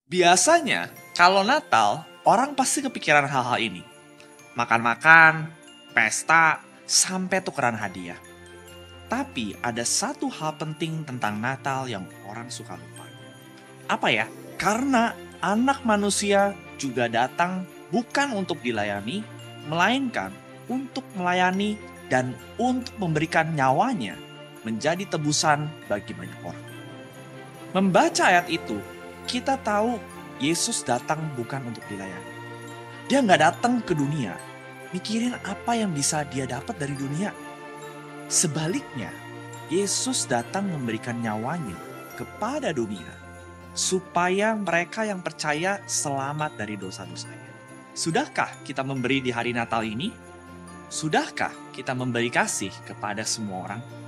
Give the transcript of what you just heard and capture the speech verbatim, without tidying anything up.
Biasanya, kalau Natal, orang pasti kepikiran hal-hal ini. Makan-makan, pesta, sampai tukeran hadiah. Tapi ada satu hal penting tentang Natal yang orang suka lupa. Apa ya? Karena anak manusia juga datang bukan untuk dilayani, melainkan untuk melayani dan untuk memberikan nyawanya menjadi tebusan bagi banyak orang. Membaca ayat itu, kita tahu Yesus datang bukan untuk dilayani. Dia nggak datang ke dunia, mikirin apa yang bisa dia dapat dari dunia. Sebaliknya, Yesus datang memberikan nyawanya kepada dunia, supaya mereka yang percaya selamat dari dosa-dosanya. Sudahkah kita memberi di hari Natal ini? Sudahkah kita memberi kasih kepada semua orang?